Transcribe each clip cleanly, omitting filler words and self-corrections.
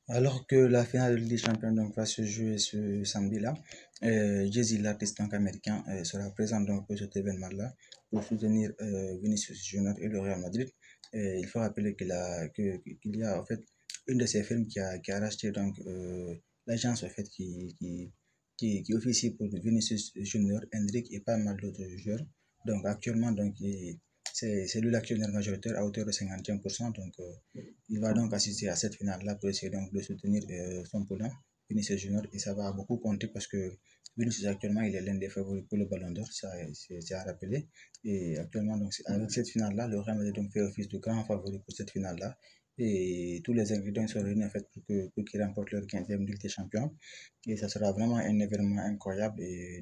Alors que la finale de Ligue des Champions donc, va se jouer ce samedi-là, Jay-Z, l'artiste donc, américain, sera présent donc, pour cet événement-là pour soutenir Vinicius Junior et le Real Madrid. Et il faut rappeler qu'il y a en fait une de ces films qui a racheté donc, l'agence en fait, qui officie pour Vinicius Junior, Hendrick et pas mal d'autres joueurs. Donc actuellement, donc, c'est lui l'actionnaire majoritaire à hauteur de 51%. Donc, il va donc assister à cette finale-là pour essayer donc de soutenir son poulain, Vinicius Junior, et ça va beaucoup compter parce que Vinicius actuellement il est l'un des favoris pour le Ballon d'Or, ça c'est à rappeler. Et actuellement donc avec cette finale-là, le Real Madrid donc fait office de grand favori pour cette finale-là. Et tous les ingrédients sont réunis en fait pour qu'ils remportent leur 15e Ligue des Champions. Et ça sera vraiment un événement incroyable et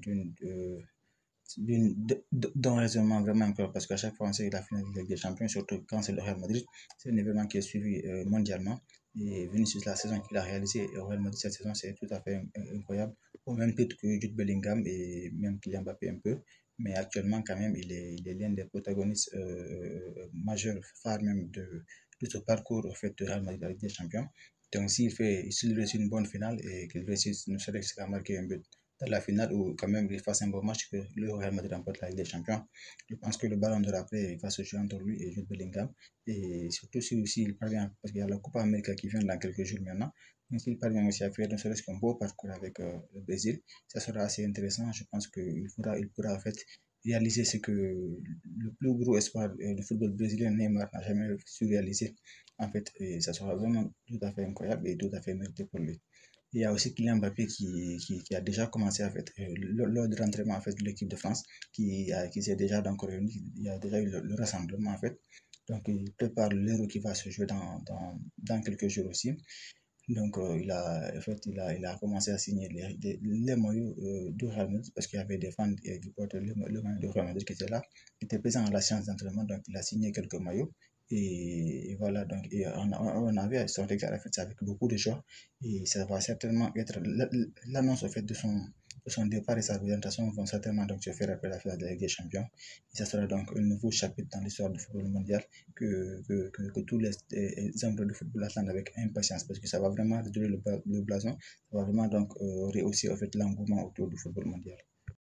d'un raisonnement vraiment incroyable parce qu'à chaque fois on sait que la finale de Ligue des Champions, surtout quand c'est le Real Madrid, c'est un événement qui est suivi mondialement. Et Vinicius, la saison qu'il a réalisée au Real Madrid cette saison, c'est tout à fait incroyable, au même titre que Jude Bellingham et même Kylian Mbappé un peu. Mais actuellement, quand même, il est l'un des protagonistes majeurs, phares même de ce parcours au fait, de Real Madrid avec des champions. Donc, s'il réussit une bonne finale et qu'il réussisse ne serait-ce qu'à marquer un but dans la finale ou quand même il fasse un bon match que le Real Madrid remporte la Ligue des Champions. Je pense que le ballon de après va se jouer entre lui et Jude Bellingham. Et surtout s'il parvient, parce qu'il y a la Coupe América qui vient dans quelques jours maintenant, mais s'il parvient aussi à faire ne serait-ce qu'un beau parcours avec le Brésil, ça sera assez intéressant. Je pense qu'il pourra en fait réaliser ce que le plus gros espoir du football brésilien, Neymar, n'a jamais su réaliser. En fait, et ça sera vraiment tout à fait incroyable et tout à fait mérité pour lui. Il y a aussi Kylian Mbappé qui a déjà commencé à fait, lors de l'entraînement en fait, de l'équipe de France, qui s'est déjà donc réuni, il y a déjà eu le rassemblement en fait. Donc il prépare l'Euro qui va se jouer dans quelques jours aussi. Donc il a commencé à signer les maillots du Real Madrid parce qu'il y avait des fans qui portaient le maillot du Real Madrid qui étaient là, qui étaient présents à la séance d'entraînement. Donc il a signé quelques maillots. Et voilà, donc on avait sorti la fête avec beaucoup de joie. Et ça va certainement être l'annonce au fait de son départ et sa présentation vont certainement donc se faire après la finale de la Ligue des Champions. Et ça sera donc un nouveau chapitre dans l'histoire du football mondial que tous les amoureux du football attendent avec impatience parce que ça va vraiment redorer le blason, ça va vraiment donc rehausser en fait l'engouement autour du football mondial.